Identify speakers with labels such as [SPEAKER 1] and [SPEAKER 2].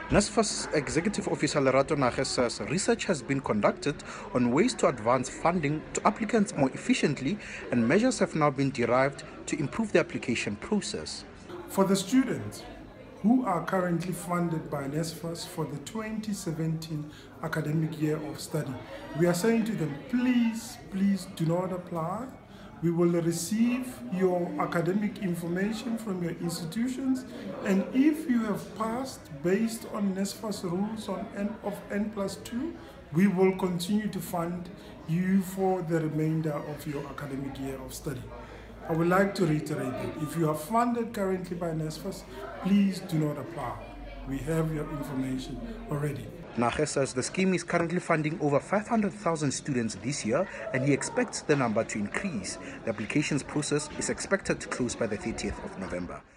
[SPEAKER 1] NSFAS Executive Officer Lerato Nage says research has been conducted on ways to advance funding to applicants more efficiently, and measures have now been derived to improve the application process.
[SPEAKER 2] For the students who are currently funded by NSFAS for the 2017 academic year of study, we are saying to them, please do not apply. We will receive your academic information from your institutions, and if you have passed based on NSFAS rules of N+2, we will continue to fund you for the remainder of your academic year of study. I would like to reiterate that if you are funded currently by NSFAS, please do not apply. We have your information already.
[SPEAKER 1] Nage says the scheme is currently funding over 500,000 students this year, and he expects the number to increase. The applications process is expected to close by the 30th of November.